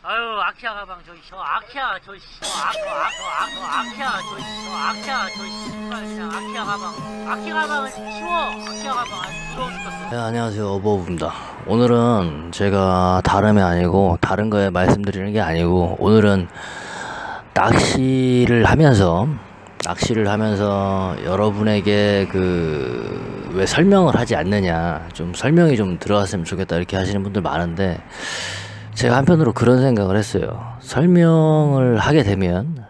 아유, 아키아 가방, 아키아, 아키아, 아키아, 그냥 아키아 가방. 아키아 가방은 치워. 아키아 가방 아주 부러워 죽겠어. 네, 안녕하세요. 어버브입니다. 오늘은 제가 다름이 아니고, 다른 거에 말씀드리는 게 아니고, 오늘은 낚시를 하면서 여러분에게 왜 설명을 하지 않느냐, 좀 설명이 좀 들어갔으면 좋겠다, 이렇게 하시는 분들 많은데, 제가 한편으로 그런 생각을 했어요. 설명을 하게 되면,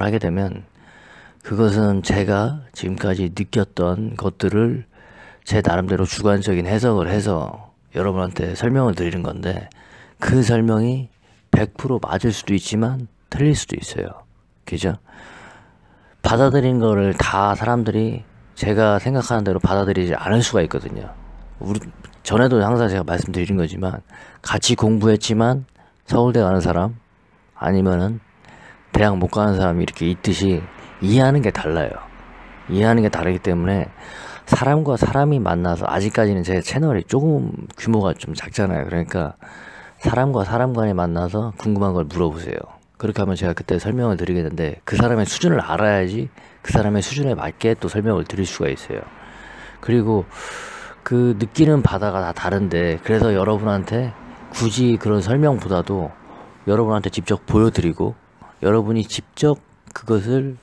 그것은 제가 지금까지 느꼈던 것들을 제 나름대로 주관적인 해석을 해서 여러분한테 설명을 드리는 건데, 그 설명이 100% 맞을 수도 있지만 틀릴 수도 있어요. 그죠? 받아들인 거를 다 사람들이 제가 생각하는 대로 받아들이지 않을 수가 있거든요. 전에도 항상 제가 말씀드린 거지만, 같이 공부했지만 서울대 가는 사람, 아니면은 대학 못 가는 사람이 이렇게 있듯이 이해하는 게 달라요. 이해하는 게 다르기 때문에 사람과 사람이 만나서, 아직까지는 제 채널이 조금 규모가 좀 작잖아요. 그러니까 사람과 사람 간에 만나서 궁금한 걸 물어보세요. 그렇게 하면 제가 그때 설명을 드리겠는데, 그 사람의 수준을 알아야지 그 사람의 수준에 맞게 또 설명을 드릴 수가 있어요. 그리고 그 느끼는 바다가 다 다른데, 그래서 여러분한테 굳이 그런 설명보다도 여러분한테 직접 보여드리고 여러분이 직접 그것을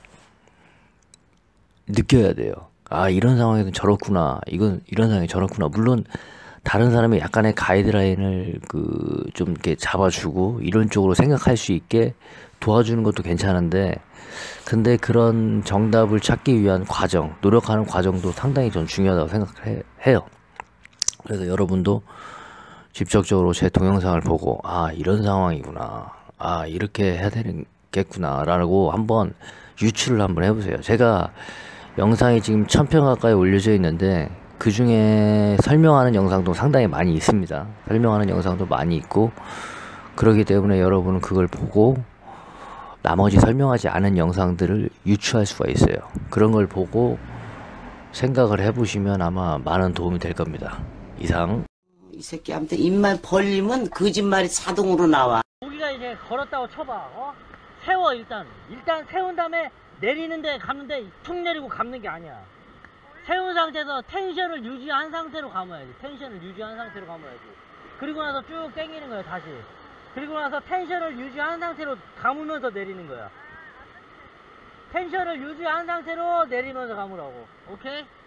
느껴야 돼요. 아, 이런 상황에는 저렇구나, 이런 상황이 저렇구나. 물론 다른 사람이 약간의 가이드라인을 좀 이렇게 잡아주고 이런 쪽으로 생각할 수 있게 도와주는 것도 괜찮은데, 근데 그런 정답을 찾기 위한 과정, 노력하는 과정도 상당히 전 중요하다고 생각해요. 그래서 여러분도 직접적으로 제 동영상을 보고, 아, 이런 상황이구나, 아, 이렇게 해야 되겠구나 라고 한번 유추를 한번 해보세요. 제가 영상이 지금 1000편 가까이 올려져 있는데, 그 중에 설명하는 영상도 상당히 많이 있습니다. 설명하는 영상도 많이 있고, 그렇기 때문에 여러분은 그걸 보고 나머지 설명하지 않은 영상들을 유추할 수가 있어요. 그런 걸 보고 생각을 해보시면 아마 많은 도움이 될 겁니다. 이상. 이 새끼한테 입만 벌리면 거짓말이 자동으로 나와. 우리가 이제 걸었다고 쳐봐. 세워. 일단 세운 다음에 내리는데 감는데 툭 내리고 감는 게 아니야. 세운 상태에서 텐션을 유지한 상태로 감아야지. 그리고 나서 쭉 당기는 거야, 다시. 그리고 나서 텐션을 유지한 상태로 감으면서 내리는 거야. 텐션을 유지한 상태로 내리면서 감으라고. 오케이?